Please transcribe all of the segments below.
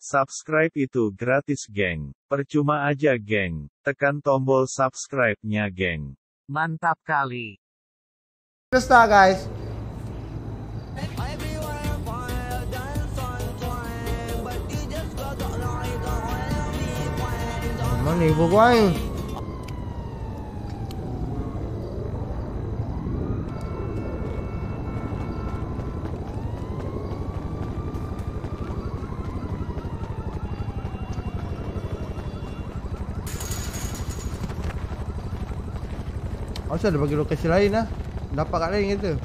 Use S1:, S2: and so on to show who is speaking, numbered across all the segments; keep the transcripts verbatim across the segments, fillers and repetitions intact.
S1: Subscribe itu gratis, geng. Percuma aja, geng. Tekan tombol subscribe-nya, geng. Mantap kali.
S2: Let's start, guys. Mana ni ibu gua ni? Asal dia bagi lokasi lain lah. Dapat kat lain kata.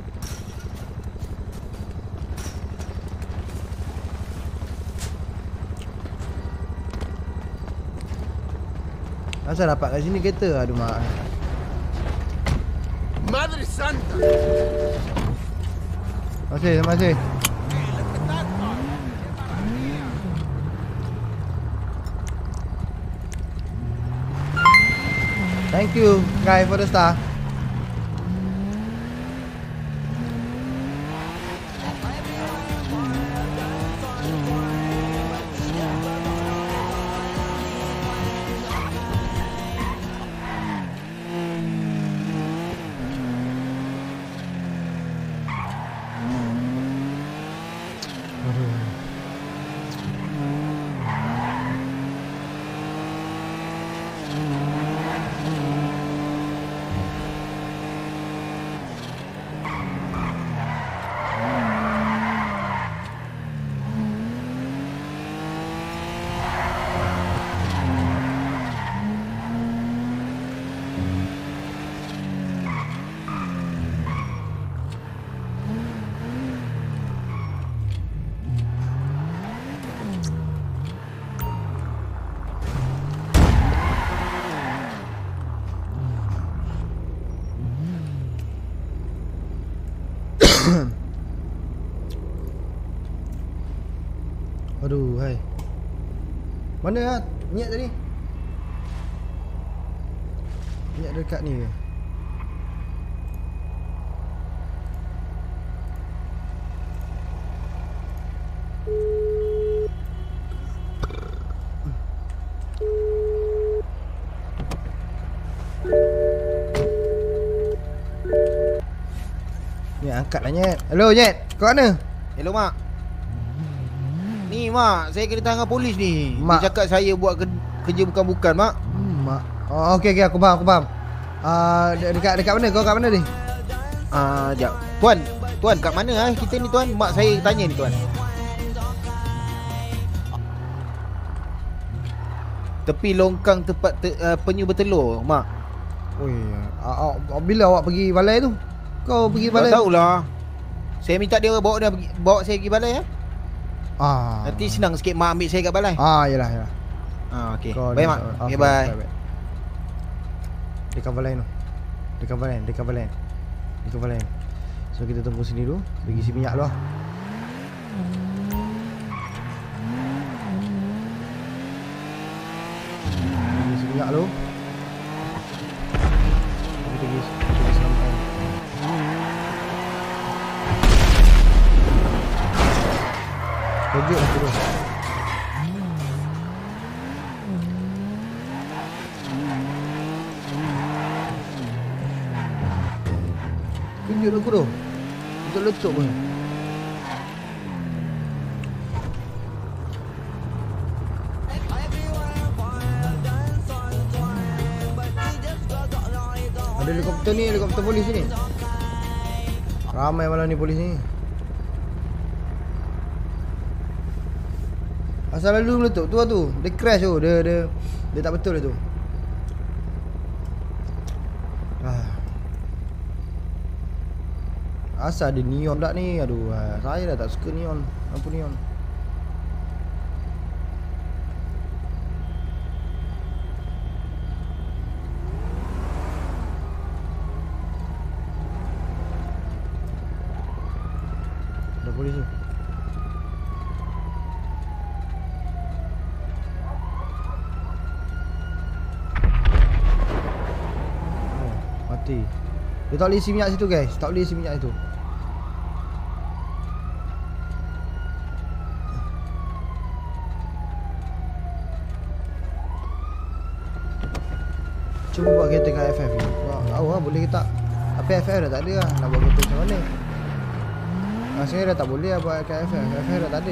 S2: Asal dapat kat sini kereta. Aduh mak.
S3: Madre Santa.
S2: Terima kasih, terima kasih. Thank you guys for the star. Aduh, hai. Mana lah minyak tadi? Minyak dekat ni ke? Ni angkat lah Nyet. Hello Nyet, kau mana?
S4: Hello mak. Ni mak, saya kena tangan polis ni.
S2: Mak.
S4: Dia cakap saya buat ke kerja bukan-bukan mak.
S2: Hmm, mak. Oh okey okey aku faham aku faham. Ah uh, dekat dekat mana kau kat mana ni?
S4: Ah, uh, jap. Tuan, tuan kat mana ah kita ni tuan? Mak saya tanya ni tuan. Tepi longkang tempat te, uh, penyu bertelur mak.
S2: Oi, uh, uh, bila awak pergi balai tu? Kau pergi balai?
S4: Tak tahulah. Saya minta dia bawa dia bawa saya pergi balai ya.
S2: Ah.
S4: Nanti senang sikit mak ambil saya kat balai.
S2: Ah, yalah yalah.
S4: Ah, okey.
S2: Kau
S4: Bye
S2: ni-
S4: mak.
S2: okay,
S4: Okey bye.
S2: bye, bye. Dekat balai tu. Dekat balai, dekat balai. Dekat balai. So kita tunggu sini dulu. Pergi isi minyak dulu lah. Pergi isi minyak dulu. Kita pergi pergi sampai. Kejut lah terus. Kejut aku tu. Letuk-letuk pun. Ada helikopter ni, helikopter polis ni. Ramai malam ni polis ni. Asal lalu meletup tu lah tu. Dia crash tu. Dia dia dia tak betul lah tu. Ah. Asal ada neon tak ni? Aduh, saya dah tak suka neon. Lampu neon. Ada polis tu. Mati. Dia tak boleh isi minyak situ guys. Tak boleh isi minyak situ. cuba buat kereta kat F F ni. Tahu lah boleh ke tak. Tapi F F dah tak ada lah. Nak buat kereta macam mana? Rasanya dah tak boleh lah buat kat F F. F F dah tak ada.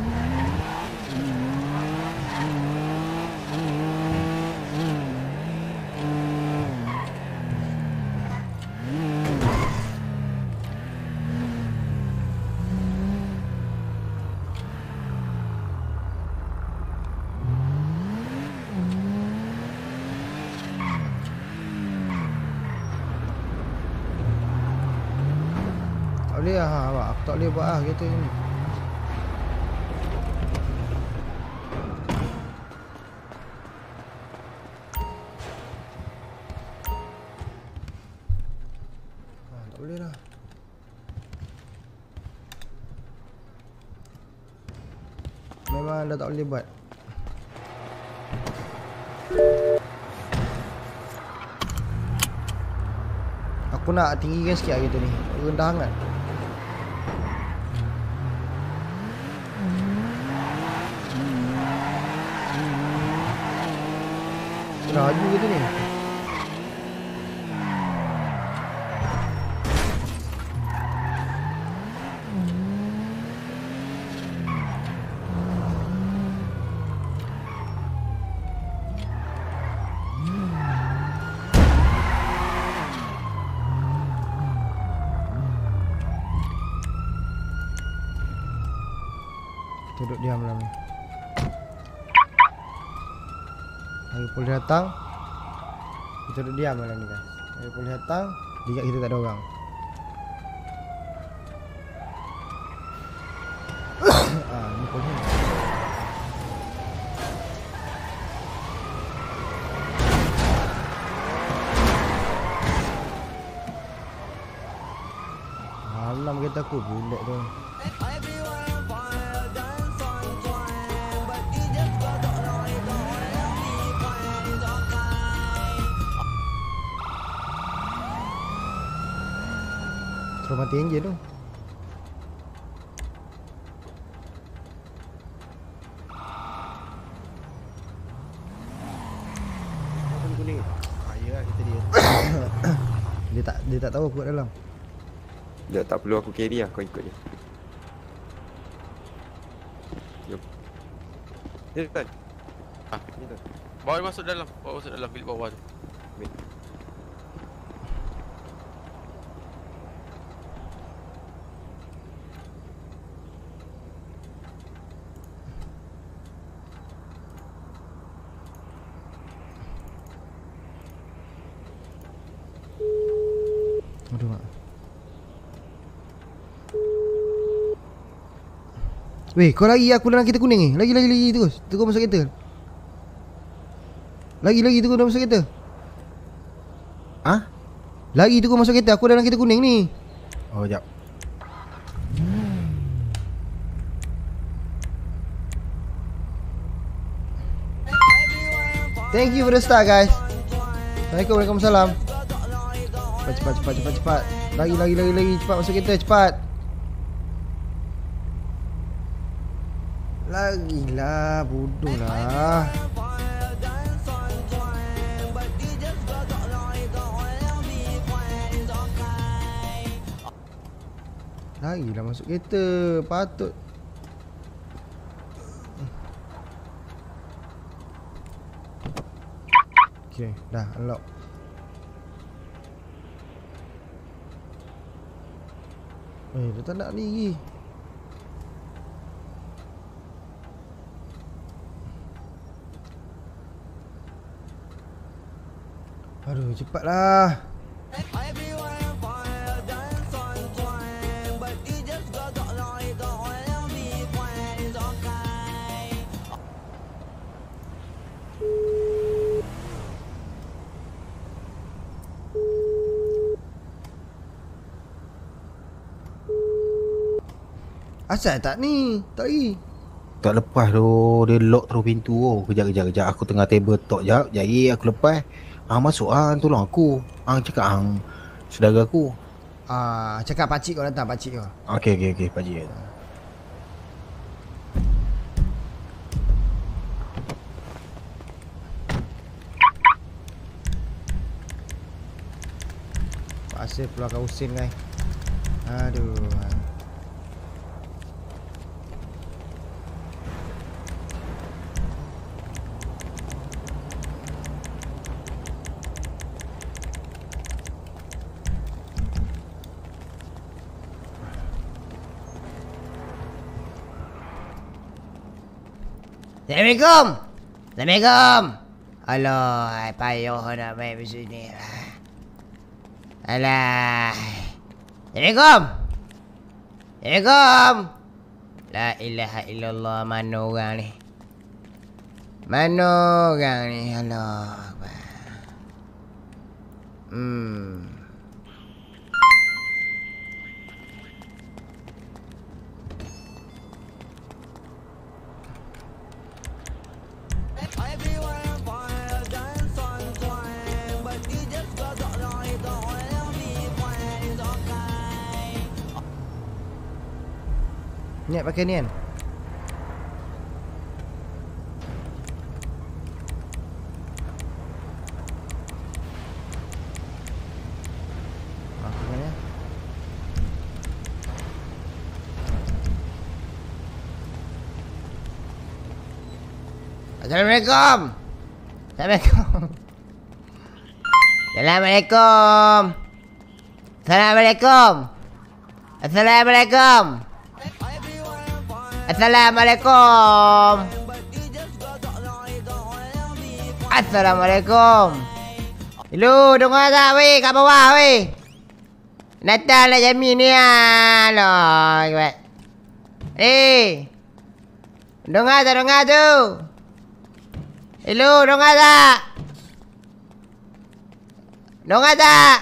S2: Tak boleh lah, ha, aku tak boleh buat lah kereta ni. Ha, tak boleh lah. Memang dah tak boleh buat. Aku nak tinggikan sikit lah kereta ni. Rendah sangat. Laju kereta ni. Duduk diam dalam ni. Hari polis datang, kita duduk diam malam ni guys. Hari polis datang, dia kita tak ada orang. Ah, ni polis ni. Malam kereta aku bulat tu. Terus mati enjin tu.
S4: Kuning. Ah ya kita dia.
S2: Dia tak dia tak tahu aku kat dalam.
S3: Dia tak perlu aku carry lah, kau ikut dia. Jom. Dia kan?
S5: Ah, ni tu. Bawa dia masuk dalam, bawa masuk dalam bilik bawah tu.
S3: Ambil.
S2: Aduh mak. Weh, kau lagi aku dalam kereta kuning ni. Lagi lagi lagi terus. Terus masuk kereta. Lagi lagi terus dalam masuk kereta.
S4: Ah?
S2: Lagi terus masuk kereta. Aku dalam kereta kuning ni.
S4: Oh, jap.
S2: Thank you for the start guys. Assalamualaikum, Waalaikumsalam. Cepat cepat cepat cepat cepat. Lagi lagi lagi lagi cepat masuk kereta cepat. Lagilah bodoh lah. Lagilah masuk kereta. Patut. Okay, dah unlock. Eh, dia tak nak ni lagi. Aduh, cepatlah. Asal tak ni? Tak lagi.
S4: Tak lepas tu, dia lock terus pintu tu. Kejap kejap kejap aku tengah table talk jap. Jadi aku lepas. Hang masuk hang tolong aku. Hang cakap hang saudara aku.
S2: Ah, cakap pakcik kau datang, pakcik kau.
S4: Okey okey okey pak cik.
S2: Pasal keluarkan Husin guys. Aduh.
S6: Assalamualaikum. Assalamualaikum. Alah, payah nak main di sini. Alah. Assalamualaikum. Assalamualaikum. La ilaha illallah, mana orang ni? Mana orang ni? Allah Akbar. Hmm.
S2: Niat pakai ni kan? Aku kan ya?
S6: Assalamualaikum. Assalamualaikum. Assalamualaikum. Assalamualaikum. Assalamualaikum. Assalamualaikum. Assalamualaikum. Hello, dengar tak weh kat bawah weh? Natal nak jamin ni ah. Loh, kuat. Eh. Dengar tak dengar tu? Hello, dengar tak? Dengar tak?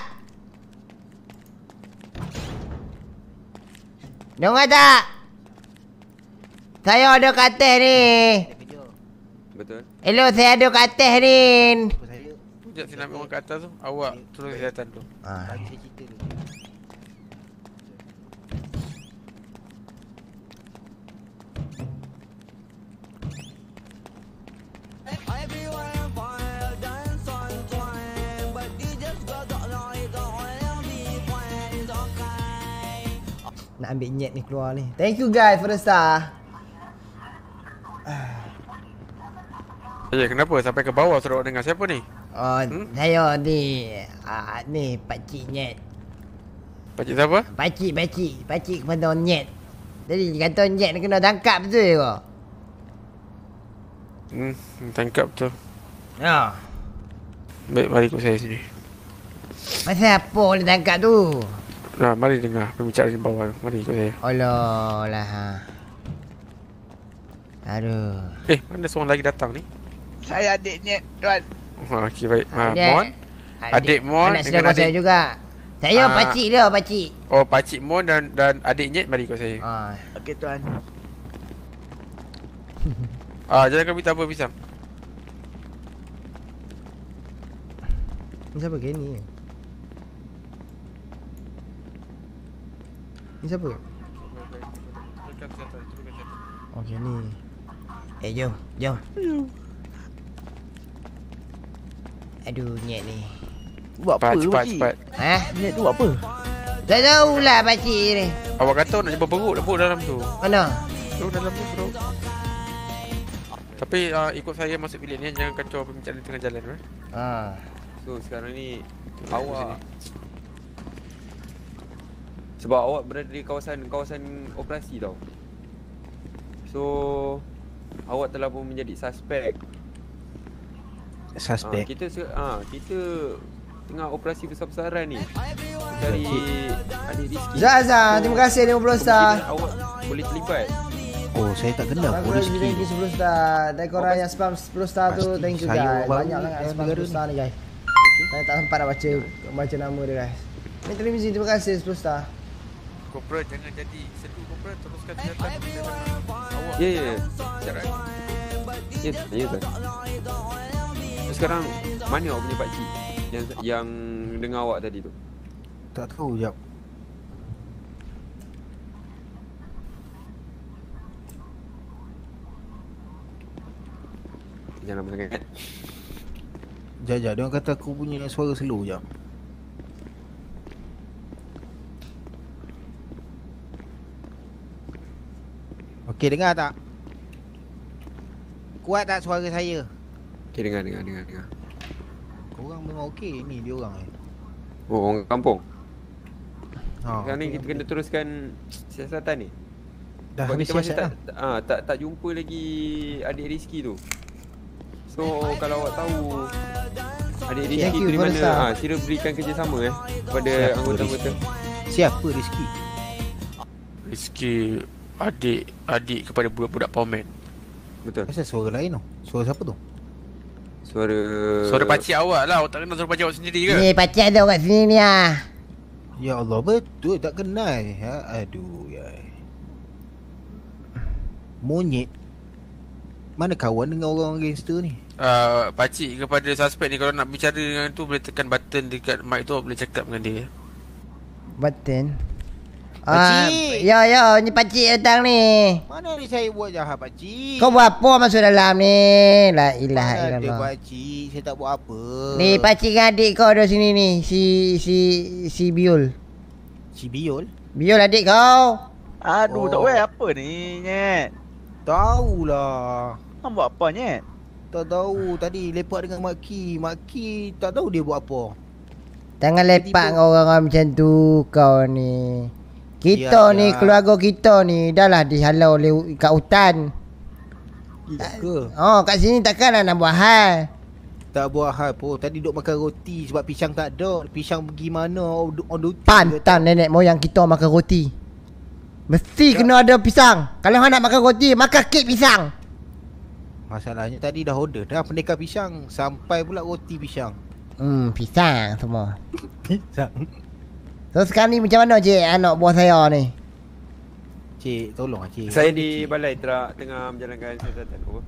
S6: Dengar tak? Saya ada kat atas ni.
S3: Betul.
S6: Hello, saya ada kat atas ni.
S5: Sekejap saya nak ambil orang kat atas tu. Awak turun kesihatan tu.
S2: Ah. Nak ambil nyet ni keluar ni. Thank you guys for the star.
S5: Eh, kenapa sampai ke bawah suruh dengar siapa ni?
S6: Oh, hmm? Saya ni ah, ni pakcik nyet.
S5: Pakcik siapa?
S6: Pakcik, pakcik, pakcik kepada nyet. Jadi kata nyet kena tangkap betul ke?
S5: Hmm, tangkap betul.
S6: Ya.
S5: Baik, mari ikut saya sini.
S6: Pasal apa boleh tangkap tu?
S5: Nah, mari dengar pembicaraan di bawah. Mari ikut saya.
S6: Allah lah. Ha. Aduh.
S5: Eh, mana seorang lagi datang ni?
S7: Saya adiknya, Tuan.
S5: Ha, okey baik. Ha,
S6: Adik.
S5: Mon. Adik Mon
S6: Anak
S5: dengan
S6: saudara saya
S5: adik.
S6: juga. Saya
S5: Ah.
S6: pakcik dia, pakcik.
S5: Oh, pakcik Mon dan dan adik Nyet mari ikut saya.
S6: Ah.
S7: Okey, Tuan.
S5: Ah, jangan kami tak apa pisang.
S2: Ni siapa Kenny? Ni siapa? Oh Kenny.
S6: Eh, jom, jom. Aduh, nyet ni.
S7: Buat
S5: Cepat,
S7: apa,
S5: cepat,
S7: pakcik?
S5: cepat.
S6: Ha?
S7: Niat tu buat apa?
S6: Tak tahulah pakcik ni.
S5: Awak kata nak jumpa perut, nak perut dalam tu.
S6: Mana?
S5: Tu dalam tu, bro. Tapi uh, ikut saya masuk bilik ni, jangan kacau pembicaraan di tengah jalan. Eh?
S6: Ah.
S3: So sekarang ni awak sebab awak berada di kawasan kawasan operasi tau. So awak telah pun menjadi suspek.
S4: Suspek.
S3: Ha, kita ah ha, kita tengah operasi besar-besaran ni. Dari adik Rizky.
S2: Zaza, terima kasih lima puluh star.
S3: Kemungkinan awak boleh terlibat.
S4: Oh, saya tak kenal
S2: Aku
S4: pun
S2: lagi thank you
S4: rezeki.
S2: sepuluh star. Dan korang yang spam sepuluh star tu,
S4: Pasti
S2: thank you
S4: saya
S2: guys.
S4: baru
S2: Banyak sangat
S4: dalam
S2: spam
S4: negara
S2: sepuluh
S4: ni.
S2: star ni guys. Saya tak sempat nak baca baca nama dia guys. Ni televizi, terima kasih sepuluh star.
S5: Corporate jangan jadi sedu corporate, teruskan senjata. Awak.
S3: Ya ya.
S5: Cara.
S3: Ya, ya kan. So, sekarang mana awak punya pakcik yang yang dengar awak tadi tu?
S4: Tak tahu jap.
S3: Jangan lama sangat.
S4: Jap jap, dia orang kata aku punya suara slow jap. Okey, dengar tak? Kuat tak suara saya?
S3: Okay, dengar, dengar, dengar, dengar.
S4: Korang memang okey ni dia orang ni.
S3: Oh, orang kampung.
S4: Ha.
S3: Sekarang ni kita kena teruskan siasatan ni.
S4: Dah
S3: Sebab
S4: habis
S3: kita masih
S4: siasat
S3: tak, tak, ah, tak tak jumpa lagi adik Rizky tu. So kalau awak tahu adik Rizky
S6: Thank
S3: tu
S6: you
S3: di
S6: for
S3: mana,
S6: the sub.
S3: ah, sila berikan kerjasama eh kepada
S4: Siapa
S3: anggota-anggota.
S4: Siapa Rizky?
S5: Rizky adik adik kepada budak-budak Powerman.
S3: Betul.
S4: Pasal suara lain tu. Suara siapa tu?
S3: Suara
S5: Suara pakcik awak lah. Awak tak kenal suara pakcik awak sendiri ke?
S6: Ni pakcik ada kat sini ni ah.
S4: Ya Allah, betul tak kenal. Ha, aduh ya. Monyet. Mana kawan dengan orang gangster ni?
S5: Uh, pakcik kepada suspek ni kalau nak bicara dengan tu boleh tekan button dekat mic tu, boleh cakap dengan dia.
S6: Button. Ah,
S4: Pakcik.
S6: ya ya, ni pakcik datang ni.
S4: Mana ni saya buat jahat pakcik?
S6: Kau buat apa masuk dalam ni? La ilaha
S4: Mana ada
S6: illallah.
S4: pakcik, saya tak buat apa.
S6: Ni pakcik dengan adik kau ada sini ni. Si si si Biol.
S4: Si Biol?
S6: Biol adik kau.
S7: Aduh,
S4: Oh.
S7: tak weh apa ni, Nyet?
S4: Tahulah.
S7: Hang buat apa, Nyet?
S4: Tak tahu tadi lepak dengan Mak Ki. Mak Ki tak tahu dia buat apa.
S6: Jangan lepak
S4: Tiba-tiba-
S6: dengan orang-orang macam tu kau ni. Kita
S4: Ya,
S6: ni,
S4: ya.
S6: keluarga kita ni dah lah dihalau oleh kat hutan.
S4: Ya ke?
S6: Oh, kat sini takkanlah nak buat hal.
S4: Tak buat hal pun. Tadi duk makan roti sebab pisang tak ada. Pisang pergi mana? On on duty.
S6: Pantang nenek moyang kita makan roti. Mesti kena ada pisang. Kalau hang nak makan roti, makan kek pisang.
S4: Masalahnya tadi dah order dah pendekar pisang. Sampai pula roti pisang.
S6: Hmm, pisang semua.
S4: Pisang?
S6: So sekarang ni macam mana cik anak buah saya ni?
S4: Cik, tolong lah cik.
S3: Saya di balai terak tengah menjalankan siasatan. Apa?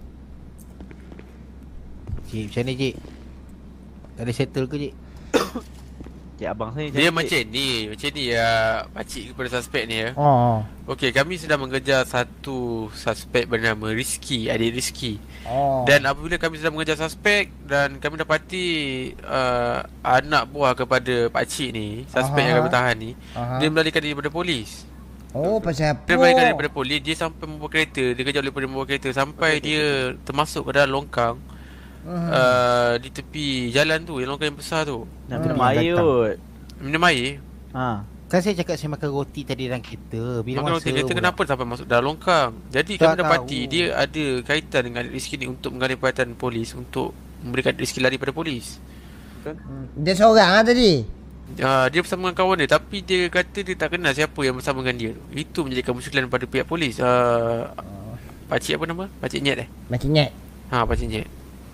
S4: Cik, macam ni cik? Tak ada settle ke cik?
S7: Cik abang saya
S5: Dia
S7: cantik.
S5: macam ni, macam ni uh, pakcik kepada suspek ni ya.
S6: Oh.
S5: Okey, kami sedang mengejar satu suspek bernama Rizky, adik Rizky.
S6: Oh.
S5: Dan apabila kami sedang mengejar suspek dan kami dapati uh, anak buah kepada pakcik ni, suspek
S6: Aha.
S5: yang kami tahan ni,
S6: Aha.
S5: dia melarikan diri daripada polis.
S6: Oh, pasal apa?
S5: Dia melarikan diri daripada polis, dia sampai membawa kereta, dia kejar oleh polis membawa kereta sampai dia termasuk ke dalam longkang.
S6: Hmm.
S5: Uh, di tepi jalan tu, yang longkang yang besar tu.
S7: Nak minum
S6: Hmm,
S7: air
S6: datang.
S7: kot.
S5: Minum air.
S7: Ha.
S4: Kan saya cakap saya makan roti tadi dalam kereta. Bila
S5: Makan
S4: masa
S5: roti kereta
S4: pula?
S5: kenapa sampai masuk dalam longkang? Jadi
S4: Tak
S5: kami dapati
S4: tahu.
S5: dia ada kaitan dengan adik Rizky ni untuk mengalih perhatian polis, untuk memberikan adik Rizky lari pada polis.
S6: Dia seorang lah tadi.
S5: Uh, dia bersama dengan kawan dia, tapi dia kata dia tak kenal siapa yang bersama dengan dia tu. Itu menjadikan muskilan pada pihak polis. Uh, Pakcik apa nama? Pakcik Nyet eh?
S6: Macam nyet.
S5: Ha, Pakcik Nyet.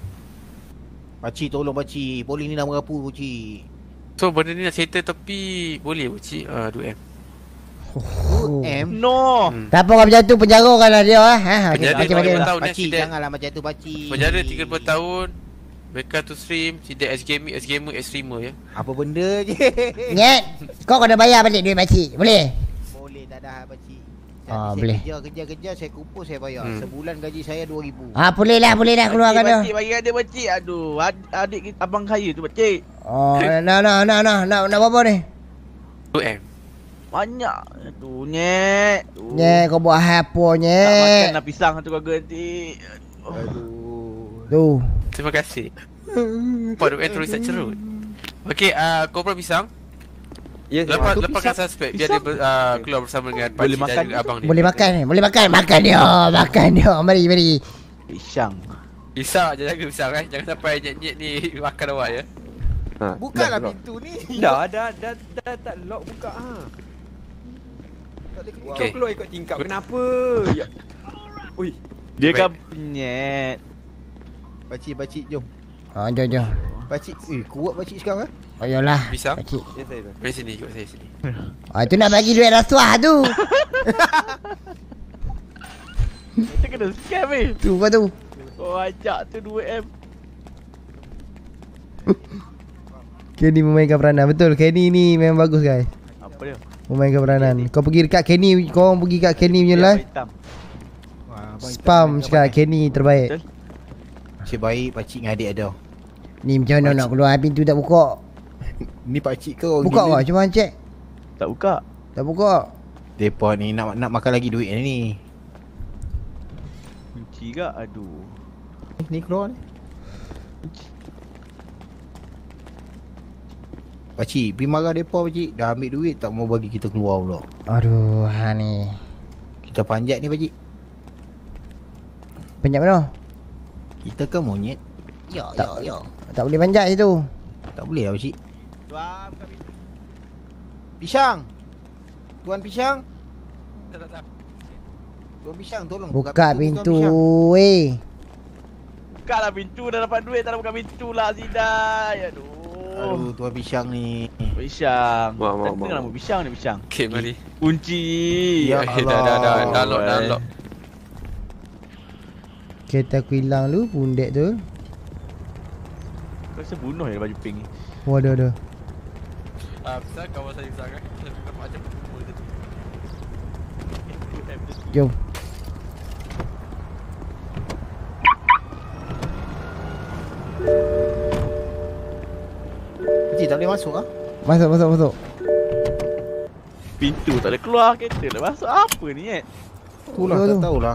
S4: Pakcik tolong pakcik. Polis ni dah merapu pakcik.
S5: So benda ni nak settle tapi boleh pakcik uh, dua M.
S6: Oh.
S4: M?
S7: No.
S5: Hmm.
S6: Tak apa kau macam tu penjara kan lah dia eh. Ha,
S5: Penjara
S6: macam
S5: tiga
S6: macam
S5: puluh
S6: mana?
S5: tahun eh,
S4: Pakcik
S5: sidek.
S4: janganlah macam tu pakcik.
S5: Penjara tiga puluh tahun. Mereka tu stream, sidek ex-gamer, ex-gamer, ex-streamer ya.
S4: Apa benda je?
S6: Nyet, kau kena bayar balik duit pakcik. Boleh?
S4: Boleh tak dah pakcik.
S6: Ah,
S4: saya
S6: boleh.
S4: kerja, kerja, kerja, saya kumpul, saya bayar.
S5: Hmm.
S4: Sebulan gaji saya dua ribu.
S6: Ah, boleh lah, boleh lah keluarkan dia.
S7: Pakcik bagi adik pakcik. Aduh, ad- adik kita- abang kaya tu pakcik.
S6: Oh, nak nak nak nak nak nak apa ni?
S5: dua M.
S7: Banyak. Aduh, Nyet. Aduh.
S6: Nyet, kau buat hal apa
S7: Tak makan
S6: nyet?
S7: lah pisang tu kau nanti.
S4: Aduh.
S6: Tu.
S5: Terima kasih. Pada M terus tak cerut. Okey, uh, korporal pisang.
S3: Ya,
S5: Lepas
S7: tu
S5: lepaskan
S7: pisang-
S5: suspek biar dia ber, uh, keluar bersama dengan
S7: Boleh
S5: pakcik
S7: makan
S5: dan
S7: ke?
S5: juga abang dia.
S6: Boleh makan ni, boleh makan. Makan dia, makan dia. Mari, mari.
S7: Pisang.
S5: Pisang je jaga pisang eh. Jangan sampai nyet-nyet ni makan awak ya.
S3: Ha,
S4: Bukalah
S3: dah,
S4: pintu ni.
S3: Dah, dah, dah, dah, tak lock buka ha.
S4: Tak boleh keluar.
S3: Kau
S5: Okey.
S3: keluar ikut tingkap kenapa? Ya. Ui.
S7: Dia
S5: Baik.
S7: kan Nyet.
S4: Pakcik, pakcik, jom.
S6: Oh, jom, jom.
S4: Pakcik, eh kuat pakcik sekarang eh.
S6: Oh, yolah.
S5: Pisang?
S6: Pakcik.
S3: Ya saya tu.
S5: Mari sini, ikut saya sini.
S6: Oh, tu nak bagi duit rasuah tu.
S7: Kita kena scam ni.
S6: Tu kau tu.
S7: Oh, ajak tu dua M.
S6: Kenny memainkan peranan. Betul, Kenny ni memang bagus guys.
S7: Apa dia?
S6: Memainkan peranan. Kau pergi dekat Kenny, kau orang pergi kat Kenny punya live.
S7: Hitam.
S4: Wah, abang
S6: Spam
S4: hitam
S6: cakap
S4: main
S6: Kenny terbaik.
S7: Betul.
S4: gambar. Cik baik pakcik dengan adik ada.
S6: Ni macam mana nak keluar pintu tak buka?
S4: Ni pakcik ke orang
S6: Buka
S4: gila
S6: kau,
S4: ni?
S6: cuba cek.
S7: Tak buka.
S6: Tak buka.
S4: Depa ni nak nak makan lagi duit ni.
S7: Kunci ke? Aduh.
S4: Ni keluar ni. Pakcik, pergi marah mereka pakcik. Dah ambil duit tak mau bagi kita keluar pula.
S6: Aduh, ha ni.
S4: Kita panjat ni pakcik.
S6: Panjat mana?
S4: Kita kan monyet. Ya,
S6: Tak.
S4: ya, ya.
S6: Tak boleh panjat situ.
S4: Tak boleh lah pakcik.
S7: Tuan, buka pintu.
S4: Pisang. Tuan Pisang.
S5: Tak tak tak.
S4: Tuan Pisang tolong
S6: Buka
S4: Tuan
S6: pintu,
S4: Pisang.
S6: weh.
S7: Buka lah pintu, dah dapat duit, tak nak buka pintu lah Zidai. Aduh.
S4: Aduh, Tuan Pisang ni.
S7: Pisang.
S3: Mak, mak,
S7: Tengok
S3: mak.
S7: nama pisang ni pisang.
S5: Okay, mari.
S7: Kunci.
S4: Ya
S5: Eh, dah, dah, dah. Dah lock, dah
S7: Eh.
S5: lock.
S6: Kereta aku hilang lu, pundek tu.
S7: Kau rasa bunuh ya baju pink ni.
S6: Waduh, ada.
S5: Ah, besar kawan saya besar kan? Saya bukan macam kumpul tadi.
S6: Jom.
S4: Pakcik tak boleh masuk ah.
S6: Masuk, masuk, masuk.
S7: Pintu tak boleh keluar, kereta dah masuk. Apa ni eh?
S4: Itulah
S6: Ya
S4: tak
S6: tu.
S4: tahulah.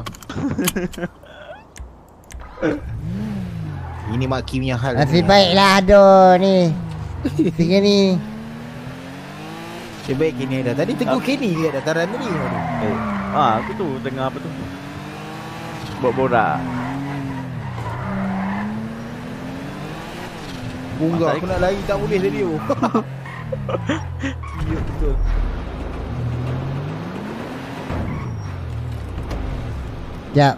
S4: Ini Mak Kim punya hal.
S6: Nasib baiklah aduh ni. Tiga ni.
S4: Nasib baik Kenny dah. Tadi tegur Kenny ke dataran tadi. Aduh.
S7: Eh, ah, aku tu tengah apa tu? Borak-borak.
S4: Bunga
S7: Masa
S4: aku nak lari tak boleh tadi tu. Ya betul.
S6: Jap.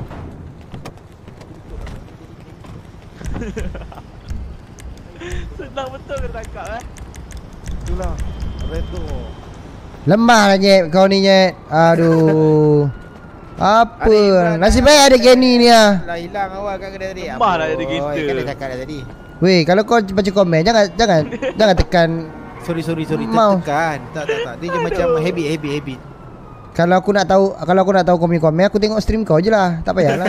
S7: Senang betul kena tangkap eh.
S4: Itulah. Reto.
S6: Lemah lah Nyet kau ni Nyet. Aduh. Apa?
S4: Ada Imran,
S6: Nasib
S4: ada-
S6: baik ada Kenny ni ah.
S4: Lah hilang awal kat kedai tadi.
S7: Lemah lah ada
S4: Amboi,
S7: kereta.
S4: Kan dah cakap dah tadi.
S6: Weh, kalau kau baca komen jangan jangan jangan tekan.
S4: Sorry sorry sorry
S6: Mau.
S4: tertekan. Tak tak tak. Dia je macam habit habit habit.
S6: Kalau aku nak tahu kalau aku nak tahu kau punya komen, aku tengok stream kau je lah. Tak payahlah.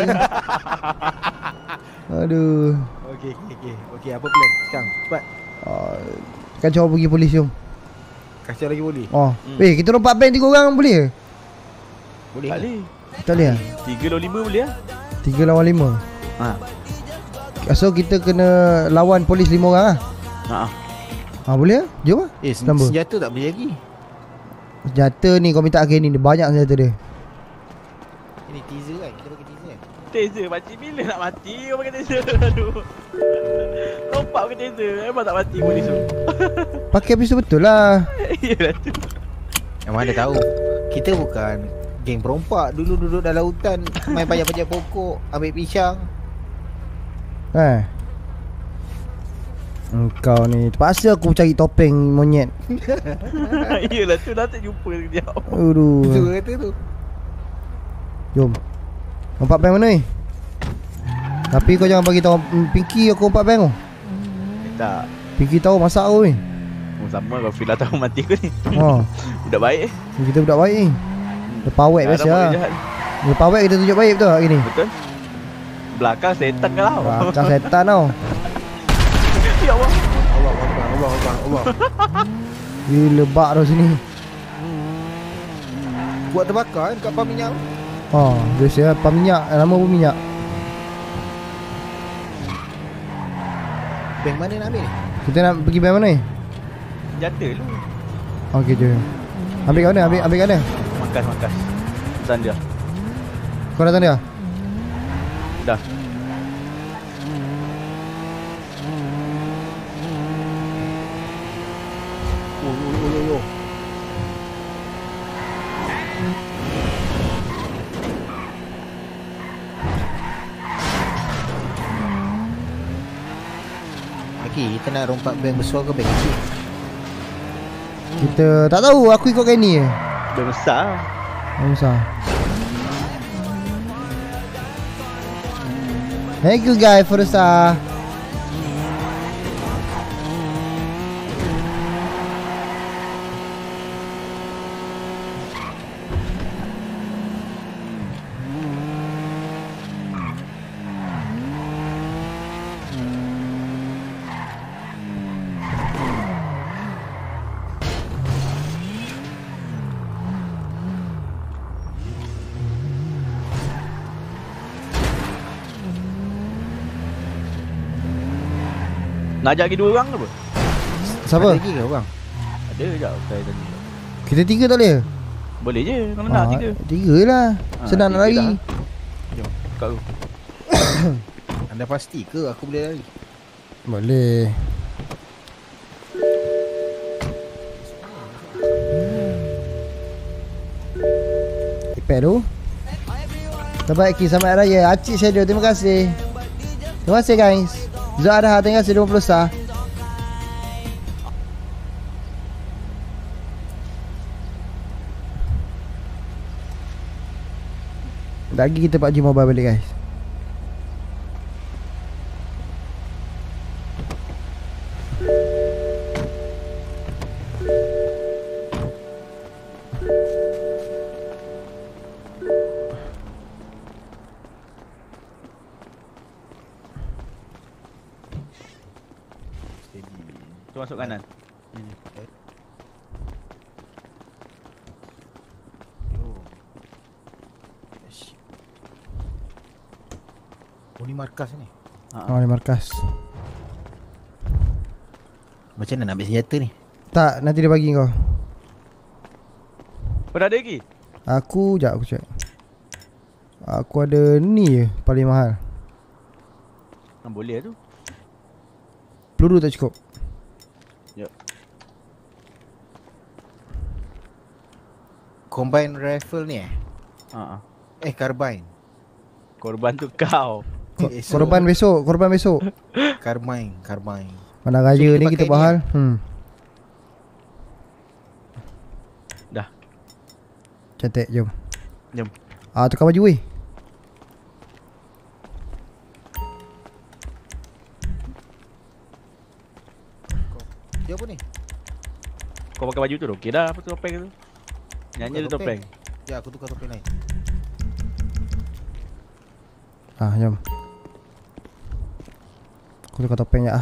S6: Aduh.
S4: Okey okey okey. Okey apa plan sekarang? Cepat.
S6: Oh, kan coba pergi polis jom.
S4: Kacau lagi boleh.
S6: Oh.
S7: Hmm.
S6: Weh, kita rompak bank tiga orang boleh ke?
S4: Boleh.
S7: Tak
S4: ke?
S7: boleh.
S6: Tak boleh ah?
S7: Tiga lawan lima boleh ah?
S6: Tiga lawan lima.
S7: Ha.
S6: So kita kena lawan polis lima orang ah.
S7: Ha.
S6: Ha boleh ah? Jom ah.
S4: Eh sen-
S6: Nombor.
S4: senjata tak boleh lagi.
S6: Senjata ni kau minta Kenny ni banyak senjata dia.
S4: Ini teaser kan? Kita pakai teaser.
S7: Taser pakcik bila nak mati kau pakai taser. Aduh. Lompat pakai taser. Memang tak mati polis tu.
S6: Pakai pistol betul lah.
S7: Yalah tu.
S4: Yang mana tahu. Kita bukan geng perompak. Dulu duduk dalam hutan main pajak-pajak pokok, ambil pisang.
S6: Eh. Engkau ni terpaksa aku cari topeng monyet.
S7: Yalah tu dah tak jumpa sekejap.
S4: Tu
S6: Aduh.
S4: kata tu.
S6: Jom. Empat bank mana ni? Tapi kau jangan bagi tahu mm, Pinky aku empat bank tu.
S7: Tak.
S6: Pinky tahu masak aku ni.
S7: Oh, sama kau Fila tahu mati aku ni.
S6: Ha.
S7: Budak baik eh.
S6: Kita budak baik ni. Lepas wet
S7: Tak ada
S6: biasa
S7: budak
S6: lah.
S7: jahat.
S6: Lepas wet kita tunjuk baik betul tak gini?
S7: Betul. Belakang setan ke lah.
S6: Belakang setan tau.
S7: Ya Allah.
S4: Allah Akbar, Allah Akbar, Allah.
S6: Gila bak tau sini.
S4: Buat terbakar kan kat pam minyak.
S6: Ha, biasa pam minyak, nama pun minyak.
S4: Bank mana nak ambil ni?
S6: Kita nak pergi bank mana ni?
S7: Jata lu.
S6: Okey jom. Ambil kat mana? Ambil ambil kat mana?
S7: Makas makas. Pesan dia.
S6: Kau datang dia?
S7: Dah.
S4: Oh, oh, oh, oh, oh. Okey, kita nak rompak bank besar ke bank kecil?
S6: Kita tak tahu, aku ikut Kenny je.
S7: Dah besar.
S6: Tak usah. Thank you guys for the star.
S7: Nak ajak lagi dua orang ke apa?
S2: Siapa?
S4: Ada lagi ke orang?
S7: Ada je saya tadi.
S2: Kita tiga tak boleh?
S7: Boleh je kalau nak tiga.
S2: Tiga lah.
S7: Ah,
S2: Senang nak
S7: tiga
S2: lari.
S7: dah. Jom, kat aku.
S4: Anda pasti ke aku boleh lari?
S2: Boleh. Ipad tu. Terbaik Ki, selamat raya. Acik Shadow, terima kasih. Terima kasih guys. Zahra, terima kasih lima puluh sah. Lagi kita P U B G Mobile balik guys.
S7: Tu masuk kanan.
S4: Oh ni markas ni.
S2: Oh, ni markas.
S4: Macam mana nak ambil senjata ni?
S2: Tak, nanti dia bagi kau.
S7: Kau dah ada lagi?
S2: Aku, jap aku check. Aku ada ni je paling mahal.
S7: Ah, boleh tu.
S2: Peluru tak cukup.
S7: Ya.
S4: Combine rifle ni eh?
S7: Ha ah.
S4: Eh carbine.
S7: Korban tu kau.
S2: Ko-
S4: Eh, so-
S2: korban besok, korban besok.
S4: Carbine, carbine.
S2: Mana raya
S4: So, kita
S2: ni kita
S4: pakai ni
S2: bahal. Hmm.
S7: Dah.
S2: Cantik, jom.
S7: Jom.
S2: Ah, tukar baju weh.
S4: Dia apa ni?
S7: Kau pakai baju tu dah okey dah. Apa tu topeng tu? Nyanyi dia topeng.
S4: Ya aku tukar topeng lain.
S2: Ah, jom. Aku tukar topeng je ah.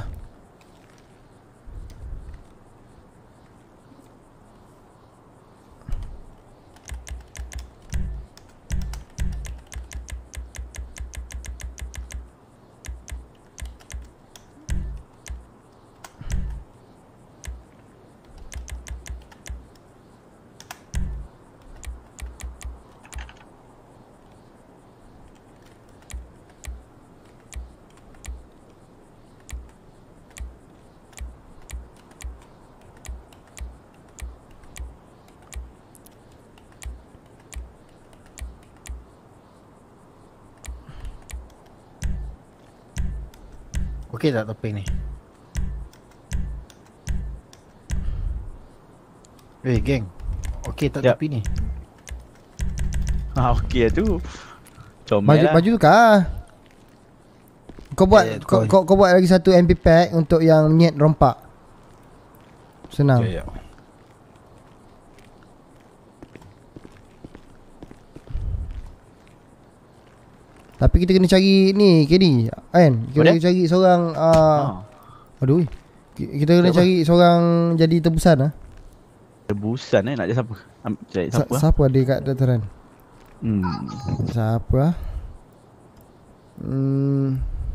S4: Okey tak topeng ni? Eh geng. Okey tak
S7: Jap.
S4: topi ni?
S7: Ha okey tu. Comel
S2: Baju
S7: lah.
S2: baju tukar. Kau buat
S4: Eh,
S2: kau,
S4: kau-
S2: kau kau buat lagi satu M P pack untuk yang nyet rompak. Senang.
S4: Ya, ya.
S2: Tapi kita kena cari ni Kenny kan. Kita
S7: Boleh?
S2: kena cari seorang uh,
S7: Ha.
S2: aduh. ki- Kita kena
S7: Siapa?
S2: cari seorang jadi tebusan ah.
S7: Tebusan eh nak jadi siapa? Am- Cari
S2: Siapa,
S7: siapa? ah?
S2: siapa ada kat dataran?
S7: Hmm.
S2: Siapa ah? Hmm.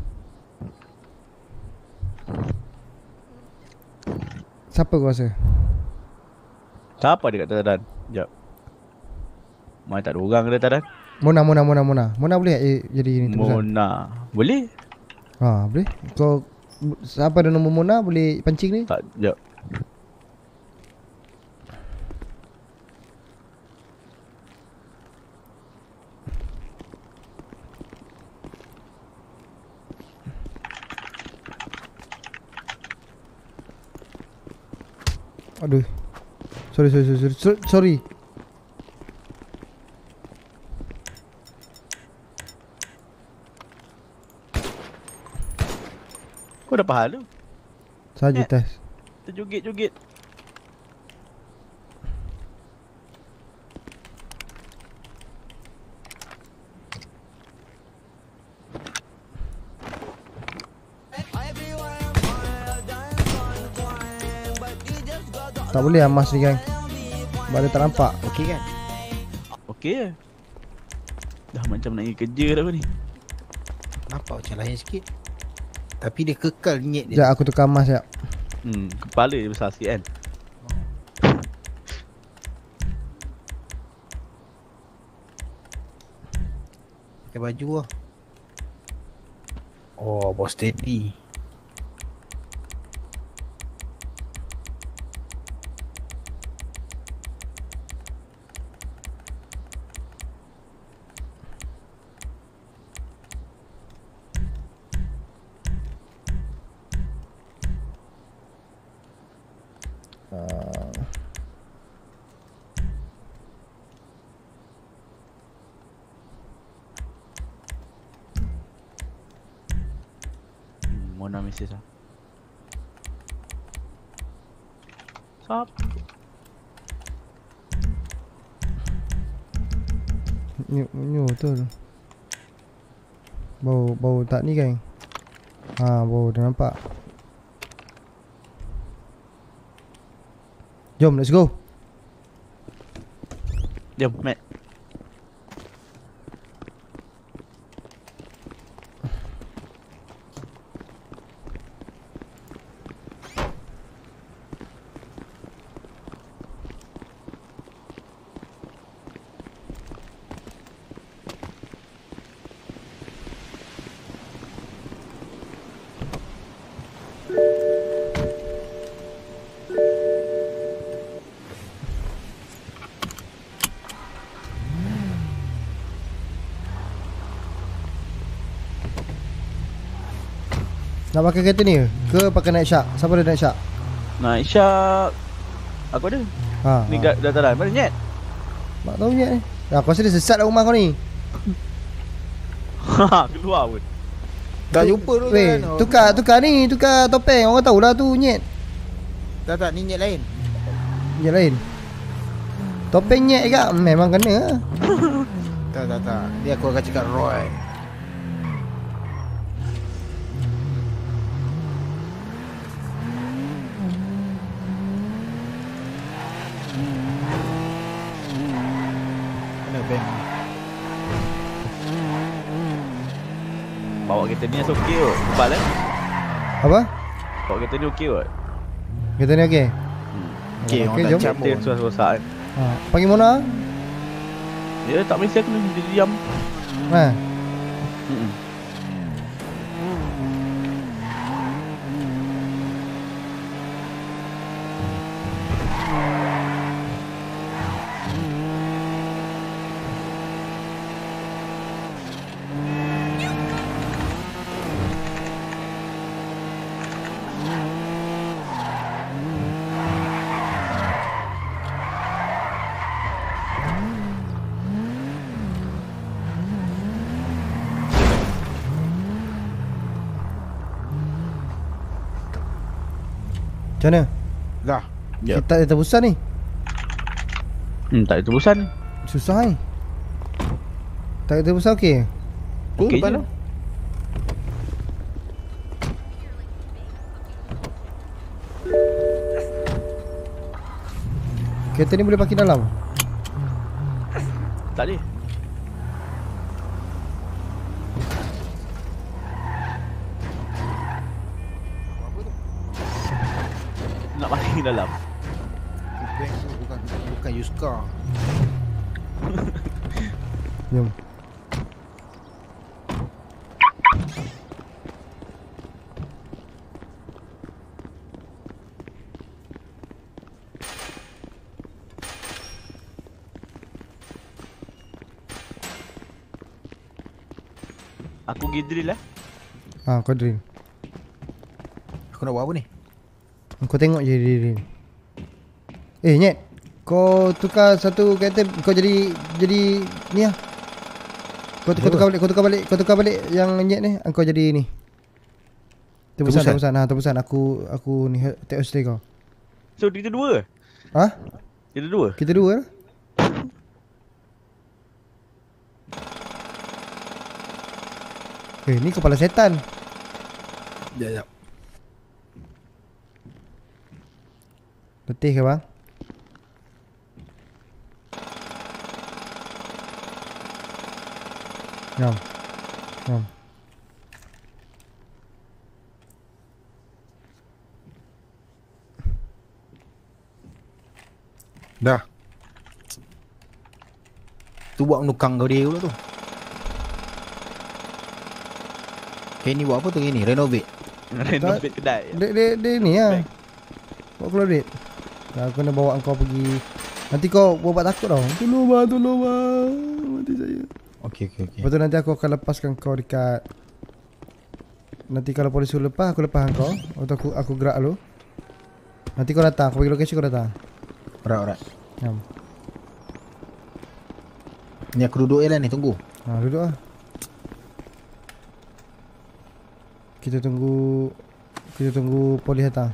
S2: Siapa kau rasa?
S7: Siapa dia kat Tadaran? Jap. Mana tak ada orang ke Tadaran?
S2: Mona Mona Mona Mona. Mona boleh tak eh, jadi ni tebusan?
S7: Mona. Boleh?
S2: Ha, boleh. Kau siapa ada nombor Mona boleh pancing ni?
S7: Tak, jap.
S2: Aduh. Sorry sorry sorry sorry. Sorry. sorry.
S7: Kau dah pahala?
S2: Saja
S7: Eh.
S2: test.
S7: Terjugit-jugit.
S2: Tak boleh emas ni gang. Sebab dia tak nampak.
S4: Okey kan?
S7: Okey je. Dah macam nak pergi kerja dah kau ni.
S4: Nampak macam lain sikit. Tapi dia kekal nyet dia.
S2: Sekejap aku tukar emas sekejap.
S7: Hmm, kepala dia besar sikit kan.
S4: Pakai baju lah. Oh, bos steady.
S7: Mona message lah. Sap.
S2: Nyu, nyu betul. Bau bau tak ni kan? Ha, bau dah nampak. Jom, let's go.
S7: Jom, Matt.
S2: Nak pakai kereta ni ke pakai naik shark? Siapa ada naik shark?
S7: Naik shark. Aku ada.
S2: Ha.
S7: Ni
S2: ha.
S7: dah dataran. Mana Nyet?
S2: Mak tahu ni. Aku rasa dia sesat lah rumah kau ni.
S7: Ha, keluar pun.
S4: Dah jumpa tu
S2: Weh,
S4: kan.
S2: tukar tukar ni, tukar topeng. Orang tahulah tu nyet.
S4: Tak tak ni nyet lain.
S2: Nyet lain. Topeng nyet juga memang kena.
S4: Tak tak tak. Dia aku akan cakap Roy.
S7: Bawa kereta ni okey kot. Cepat lah.
S2: Apa?
S7: Bawa kereta ni okey kot.
S2: Kereta ni okey?
S7: Hmm.
S4: Okey,
S2: Okey,
S4: orang
S2: jom.
S4: tak campur.
S7: Dia susah-susah kan.
S2: Ha. Panggil Mona.
S7: Dia tak mesti aku ni dia diam.
S2: Ha.
S7: Hmm.
S2: Macam mana?
S4: Dah.
S7: Ya.
S2: Kita ada tebusan ni.
S7: Hmm, tak ada tebusan.
S2: Susah ni. Tak ada tebusan okey.
S7: Okey
S4: Depan
S7: je.
S4: tu.
S2: Kereta ni boleh parking dalam.
S7: Tak boleh. Nak parking dalam.
S4: Bank tu bukan bukan used car.
S2: Jom.
S7: Aku pergi drill lah.
S2: Ha, kau drill.
S4: Aku nak buat apa ni?
S2: Kau tengok je drill. Eh, Nyet. Kau tukar satu kereta, kau jadi jadi ni lah. Kau, kau tukar balik, kau tukar balik, kau tukar balik yang Nyet ni, kau jadi ni. Tebusan,
S4: Tebusan?
S2: tebusan. Ha, tebusan. Aku aku ni take stay kau.
S7: So kita dua.
S2: Ha?
S7: Kita dua.
S2: Kita dua lah. Eh, ni kepala setan.
S4: Jap jap.
S2: Letih ke bang? Jom. Jom.
S4: Dah. Tu buat menukang kau dia pula tu. Kenny buat apa tu Kenny? Renovate.
S7: Renovate kedai.
S2: Dia, dia, dia ni lah. Buat keluar duit. Nah, aku kena bawa kau pergi. Nanti kau buat takut tau. Tolong bang, tolong bang. Mati saya.
S4: Okey, okey, okey.
S2: Lepas tu nanti aku akan lepaskan kau dekat. Nanti kalau polis suruh lepas, aku lepaskan kau. Atau aku, aku gerak lu. Nanti kau datang, aku bagi lokasi kau datang.
S4: Alright, alright.
S2: Ya.
S4: Ni aku duduk je lah ni, tunggu.
S2: Ha, duduk lah. Kita tunggu. Kita tunggu polis datang.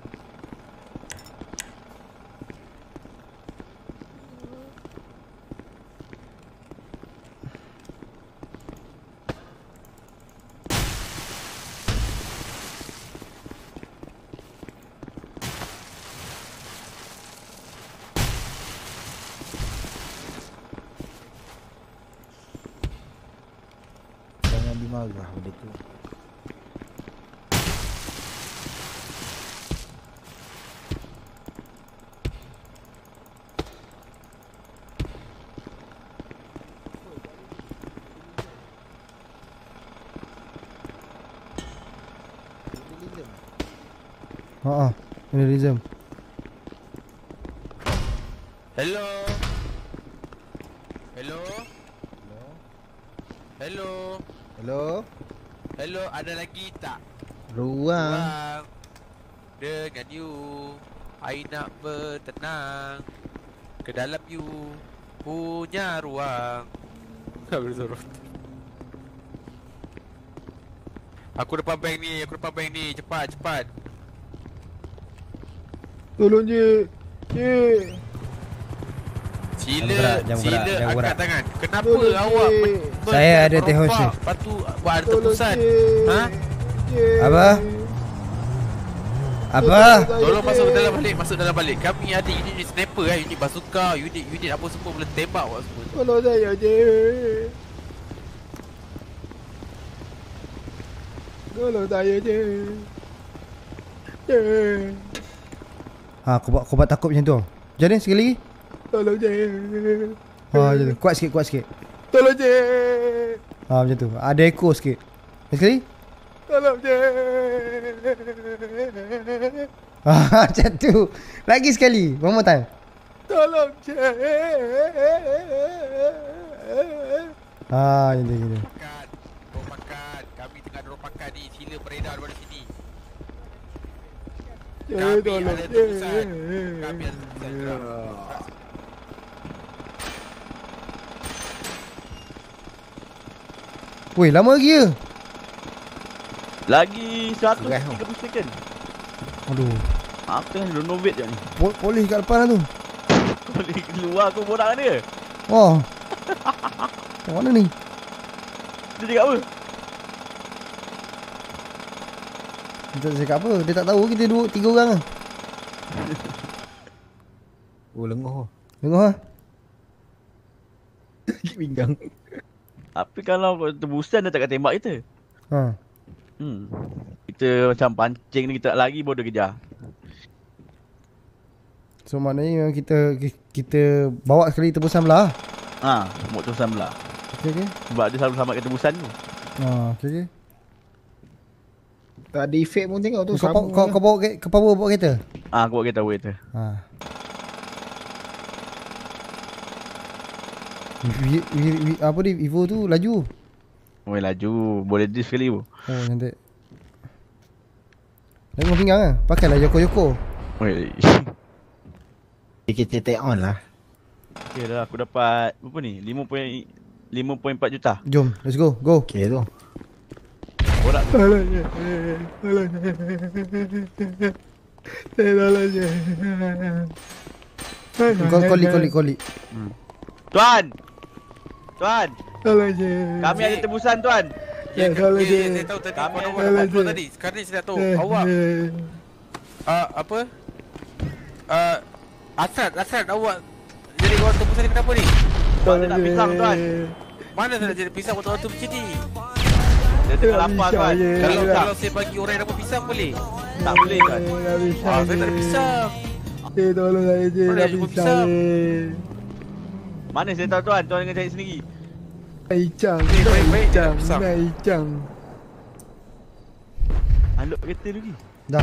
S4: Jangan dimarah benda tu.
S2: Haa, vandalism.
S5: Hello. Hello. Hello.
S4: Hello.
S5: Hello, ada lagi tak?
S4: Ruang.
S5: Ruang dengan you. I nak bertenang ke dalam you punya ruang. Habis suruh. Aku depan bank ni, aku depan bank ni. Cepat, cepat.
S4: Tolong je. Je.
S5: Sila,
S2: Jangan berat, jangan
S5: sila
S2: berat, jangan
S5: angkat
S2: berat.
S5: tangan. Kenapa
S4: Tolong
S5: awak
S4: je.
S5: men-
S2: Saya
S5: men-
S2: ada tehos
S5: merompak?
S2: ni.
S5: Lepas tu buat ada tebusan. Ha?
S2: Apa? Apa?
S5: Tolong masuk ke dalam balik, masuk dalam balik. Kami ada unit sniper kan, unit bazooka, unit unit apa semua boleh tembak awak semua.
S4: Tolong saya je. Tolong saya je. Je.
S2: Ha, kau buat, kau buat takut macam tu. Jadi sekali lagi.
S4: Tolong je.
S2: Ha, macam tu. Kuat sikit, kuat sikit.
S4: Tolong je.
S2: Ha, macam tu. Ada echo sikit. Lagi sekali.
S4: Tolong je.
S2: Ha, macam tu. Lagi sekali. One more time.
S4: Tolong je.
S2: Ha, macam tu, macam tu.
S5: Makan, rompakan. Kami tengah ada rompakan ni. Sila beredar daripada sini. Kami
S4: Tolong
S5: ada
S4: je.
S5: tebusan. Kami ada tebusan. Gerak.
S2: Weh, lama lagi ke?
S7: Lagi seratus tiga puluh second.
S2: Aduh.
S7: Aku tengah renovate je ni.
S2: Pol polis kat depan lah tu.
S7: Boleh keluar aku borak dengan dia.
S2: Oh. Macam mana ni?
S7: Dia cakap apa?
S2: Dia tak cakap apa. Dia tak tahu kita dua, tiga orang lah.
S4: Oh, lengoh.
S2: Tengok lah.
S4: Pinggang.
S7: Tapi kalau tebusan dia takkan tembak kita.
S2: Ha.
S7: Hmm. Kita macam pancing ni, kita nak lari baru dia kejar.
S2: So maknanya memang kita kita bawa sekali tebusan belah.
S7: Ha, buat tebusan belah.
S2: Okey okey.
S7: Sebab dia selalu selamatkan tebusan tu.
S2: Ha, okey okey.
S4: Tak ada efek pun tengok tu.
S2: Kau, kau, kau, kau bawa ke, kau bawa bawa kereta?
S7: Ah, aku buat kereta, buat kereta.
S2: Ha. Vi, vi, vi, apa ni Vivo tu laju.
S7: Boleh laju, boleh drift sekali pun.
S2: Oh cantik. Tengok pinggang ah. Pakailah Yoko-Yoko.
S7: Boleh.
S4: Kita take on lah.
S7: Okay dah, aku dapat berapa ni? lima perpuluhan empat juta.
S2: Jom, let's go. Go.
S4: Okay tu.
S7: Borak tu.
S4: Tolong je. Tolong je.
S2: Kau koli koli koli.
S7: Hmm. Tuan. Tuan,
S4: Tolong je.
S7: kami ada tebusan tuan.
S5: Ya,
S4: Ya, kalau
S5: ya,
S4: dia-
S5: ya, saya tahu tadi
S7: Kami
S5: phone
S7: ada
S5: awak dapat
S4: lagi.
S5: keluar tadi. Sekarang ni saya tak tahu. Awak uh, apa? Uh, Asad, Asad awak jadi orang tebusan ni kenapa ni?
S7: Tuan dia nak pisang tuan.
S5: Mana saya nak jadi pisang waktu waktu macam ni?
S7: Dia tengah lapar tuan.
S5: Kalau
S7: Kalau tak,
S5: kalau saya bagi orang yang dapat pisang boleh?
S7: tak boleh tuan.
S5: Ah, saya tak ada pisang.
S2: Eh tolong saya je.
S5: Mana
S2: Dah
S5: jumpa
S2: pisang
S5: pisang?
S2: eh.
S7: Mana saya tahu tuan, tuan dengan cari sendiri.
S2: Icang.
S5: Eh, baik-baik je
S2: Icang.
S5: pisang.
S2: Nah Icang.
S7: Alok kereta lagi.
S2: Dah.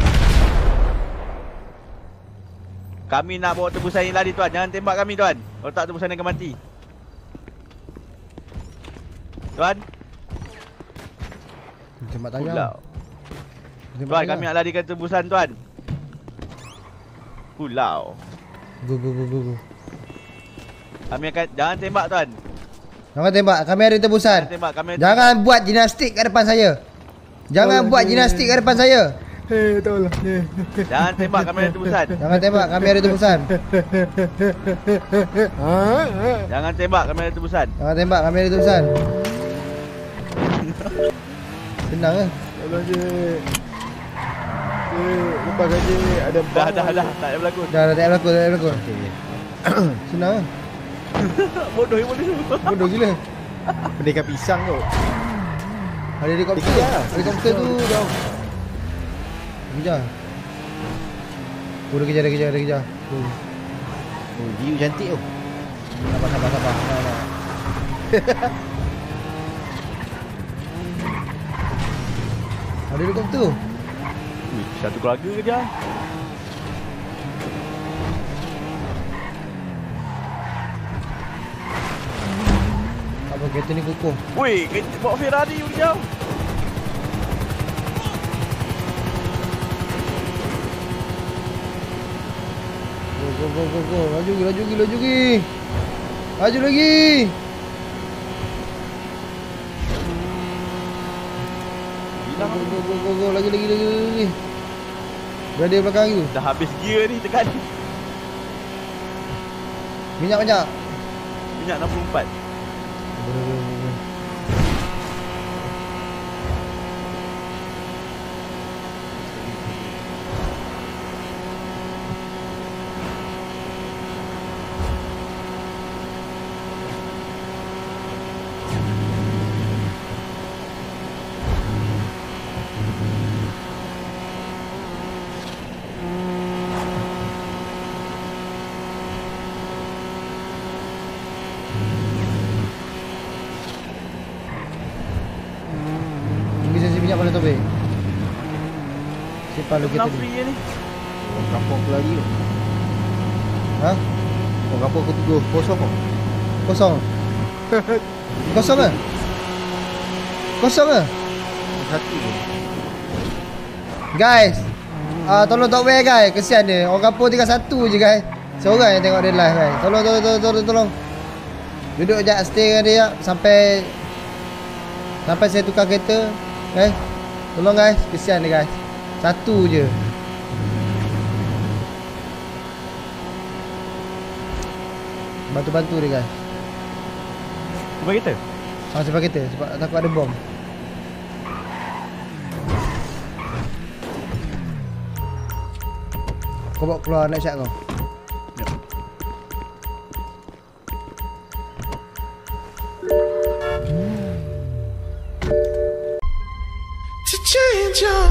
S7: Kami nak bawa tebusan yang lari tuan, jangan tembak kami tuan. Kalau tak tebusan akan mati. Tuan,
S2: Tembak tayang.
S7: pulau.
S2: Tembak
S7: Tuan,
S2: tayang.
S7: kami nak larikan tebusan tuan. Pulau.
S2: Go go go go go.
S7: Kami akan, jangan tembak tuan.
S2: Jangan tembak, kami ada tebusan.
S7: Jangan tembak, kami ada
S2: Jangan buat gimnastik kat depan saya. Jangan buat gimnastik kat depan saya. Eh tolong.
S7: Jangan tembak, kami ada tebusan.
S2: Jangan tembak, kami ada tebusan.
S7: Jangan tembak, kami ada tebusan.
S2: Jangan tembak, kami ada tebusan. Senang ke? Tolong je. Eh, lepaskan je. Ada
S7: Dah, dah, dah, tak payah berlakon.
S2: Dah, dah tak payah berlakon, tak payah berlakon. Senang ke?
S7: Bodoh, bodoh.
S2: Bodoh gila.
S4: Pendekar pisang tu.
S2: Ada helikopter. Helikopter tu dah. Kejar. Oh, dia kejar, dia kejar, dia kejar. Oh,
S4: Oh, view cantik tu.
S2: sabar, sabar, sabar. Nah, nah. Ada helikopter tu.
S7: Ui, satu keluarga ke dia?
S2: Apa kereta ni kukuh.
S7: Weh, kereta bawa Ferrari pergi jauh.
S2: Go, go, go, go, go. Laju lagi, laju lagi, laju lagi. Laju lagi.
S7: Hilang
S2: Go, go, go, go, go. Lagi, lagi, lagi, lagi. Berada belakang tu.
S7: dah habis gear ni tekan.
S2: Minyak banyak.
S7: Minyak enam puluh empat.
S2: Bisa si minyak mana tu, be? Simpan lu kereta
S7: Kenapa
S2: ni.
S7: free ni?
S4: Orang kampung aku lari tu.
S2: Ha?
S4: Orang kampung aku tiga. Kosong kau.
S2: Kosong. Kosong ke? Kosong ke?
S4: Satu je.
S2: Guys, uh, tolong tak wear guys. Kesian dia. Orang kampung tinggal satu je guys. Seorang yang tengok dia live guys. Tolong, tolong, tolong, tolong, tolong. Duduk sekejap, stay dengan dia sampai sampai saya tukar kereta. Guys, tolong guys. Kesian dia guys. Satu je. Bantu-bantu dia guys.
S7: Cuba kita.
S2: Ah, sebab kereta. Sebab takut ada bom. Kau bawa keluar nak shot kau.
S8: To change your